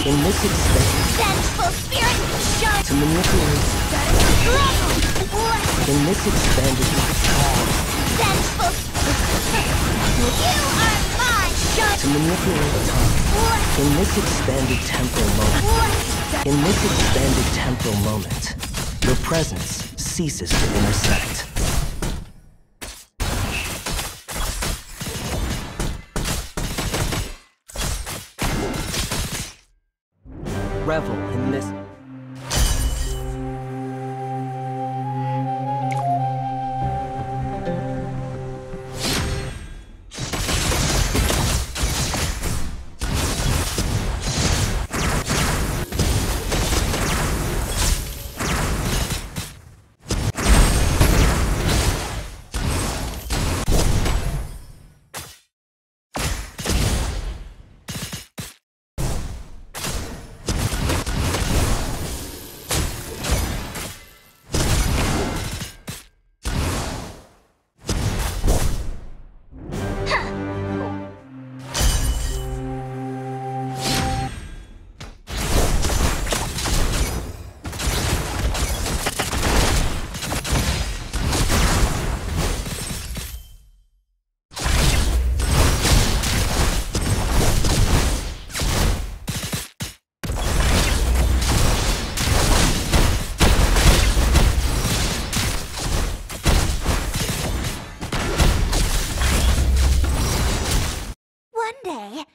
In this extent, Vengeful spirit, shine! to manipulate. In this expanded Vengeful You are mine! Shine! to manipulate time. In this expanded temporal moment. In this expanded temporal moment, your presence ceases to intersect. Revel in this. One day,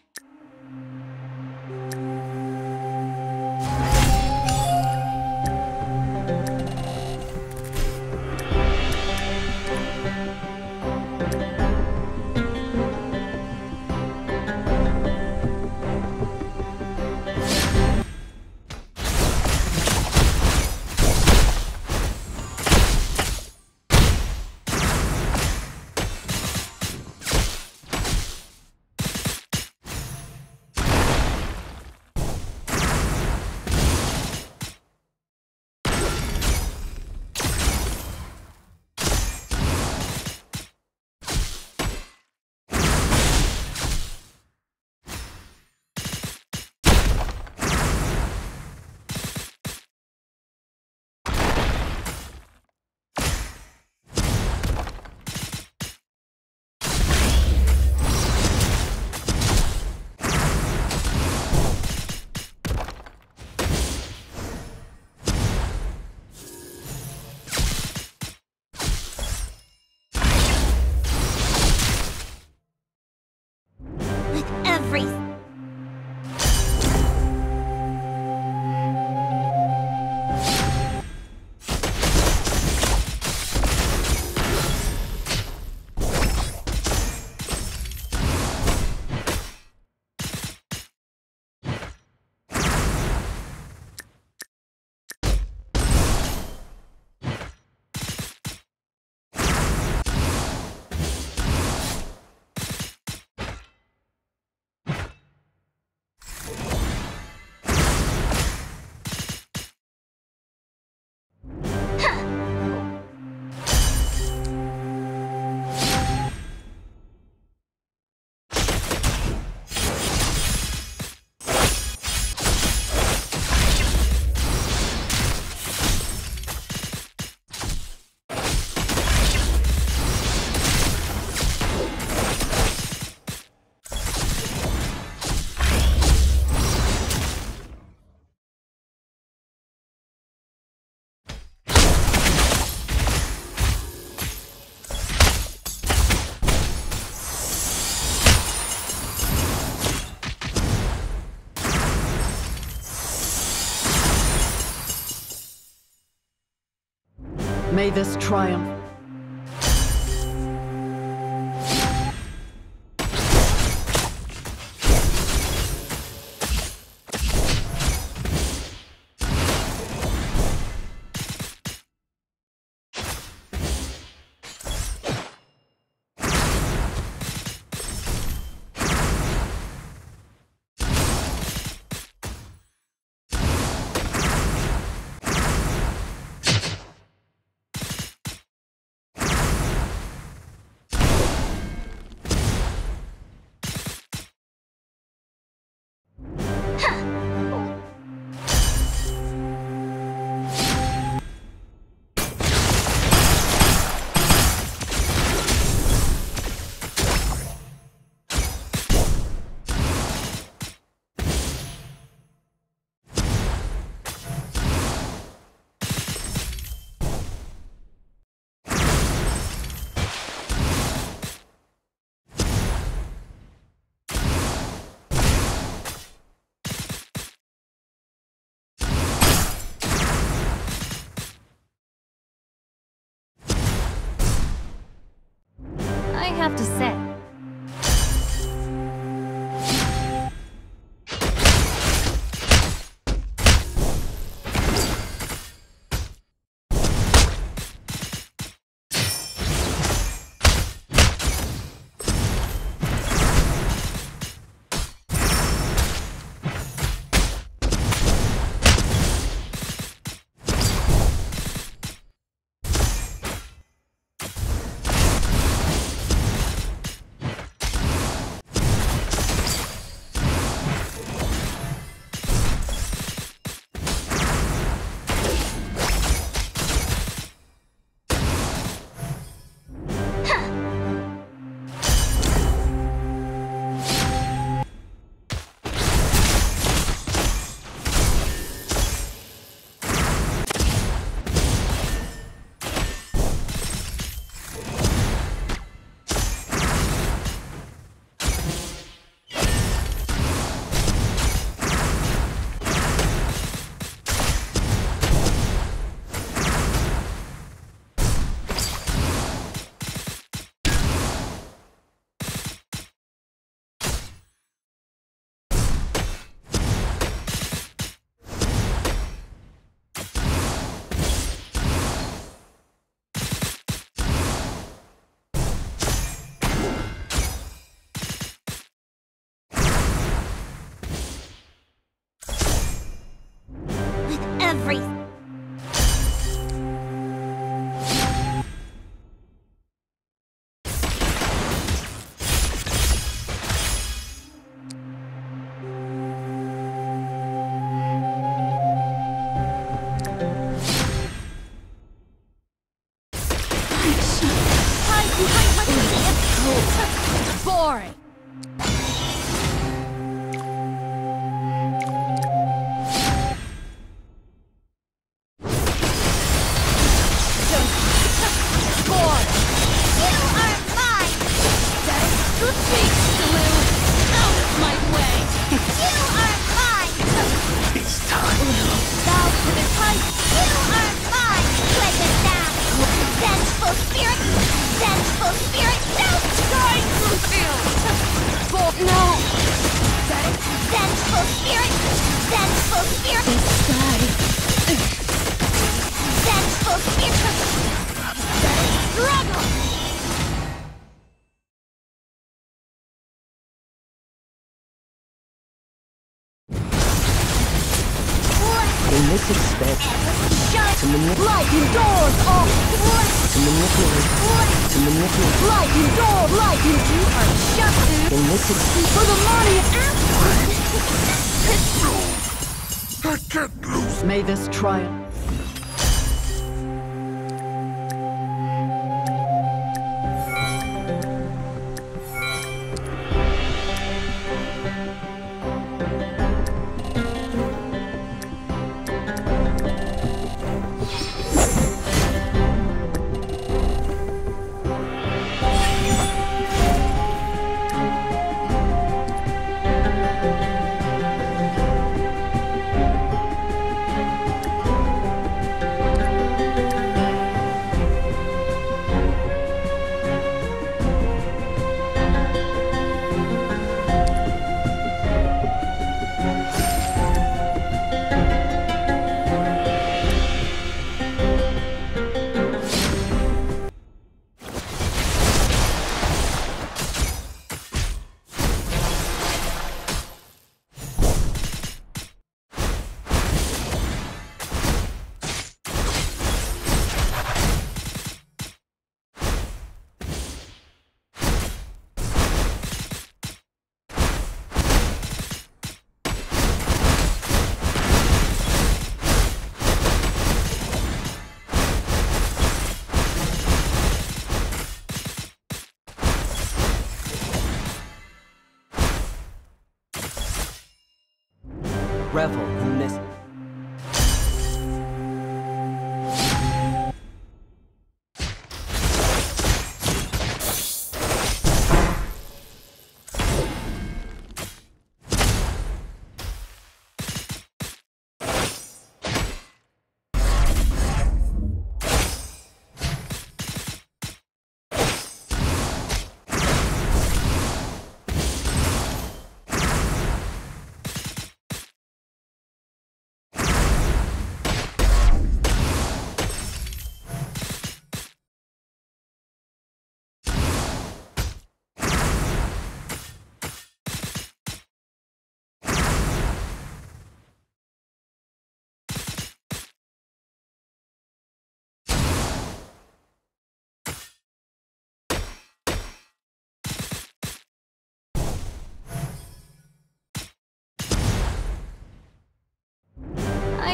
with every May this triumph have to say. Every boring. In this expansion, to manipulate, Lightning doors off! to manipulate, Lightning door! Lightning! You are just in this expansion, for the money! I can't lose. May this triumph. revel in this.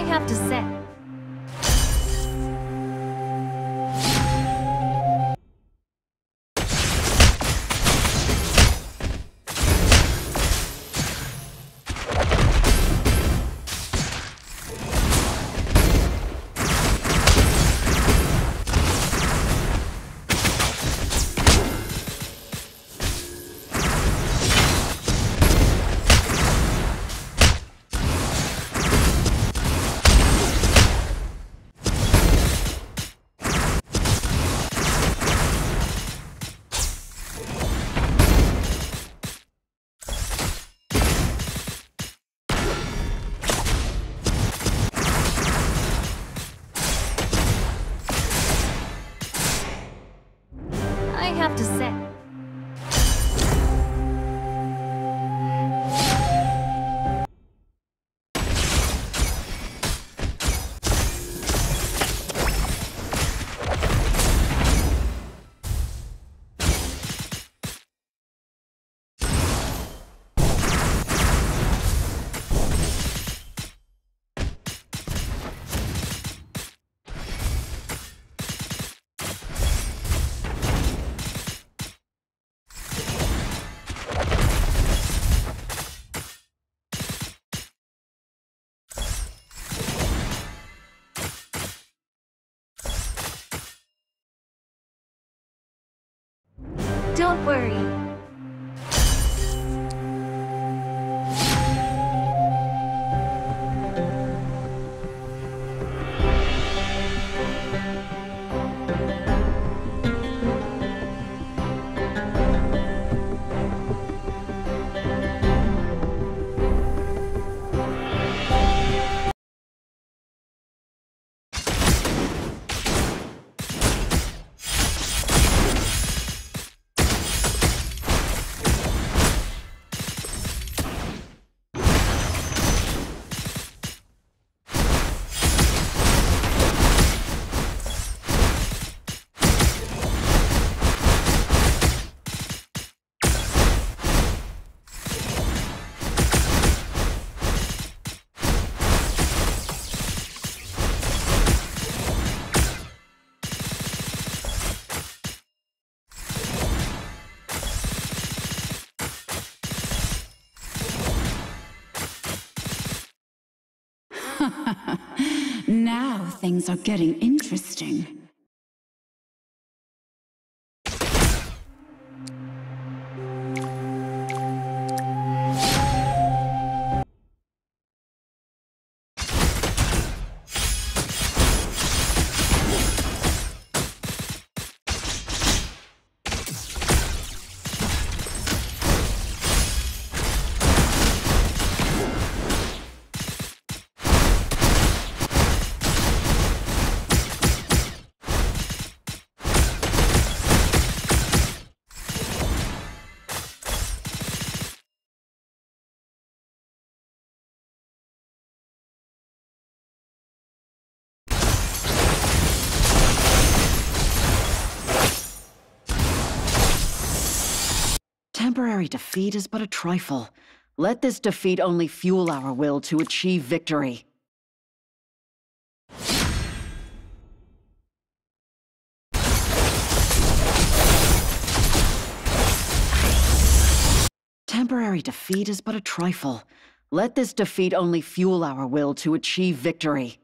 have to say. I have to say. Don't worry. Now things are getting interesting. Temporary defeat is but a trifle. Let this defeat only fuel our will to achieve victory. Temporary defeat is but a trifle. Let this defeat only fuel our will to achieve victory.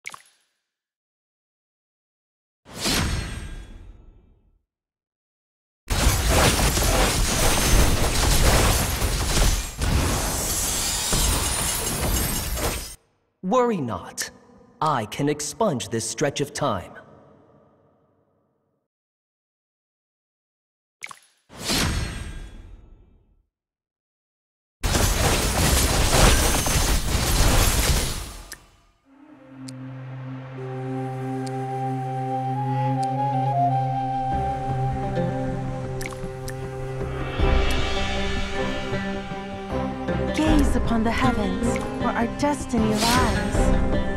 Worry not. I can expunge this stretch of time. Gaze upon the heavens, where our destiny lies.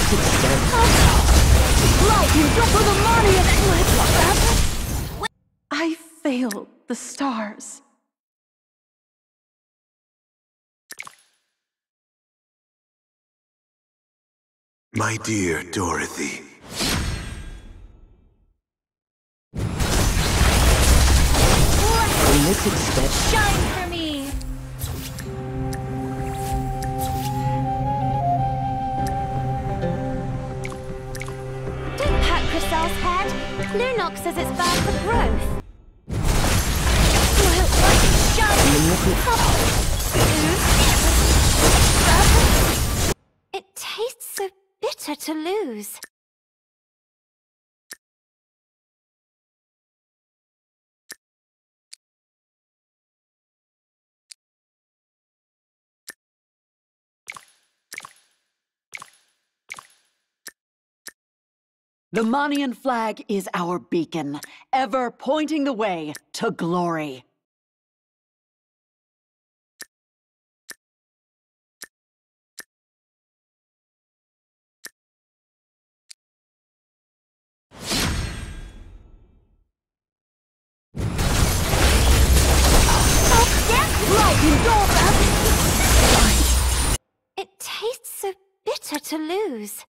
this expanded... Light endure for the money and... I failed the stars. My dear Dorothy. In this extent... Shine for me! Don't pat Crystell's head. Lunox says it's bad for growth. It tastes so bitter to lose. The Manian flag is our beacon, ever pointing the way to glory. It tastes so bitter to lose.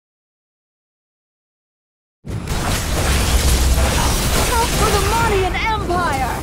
For the Manian Empire!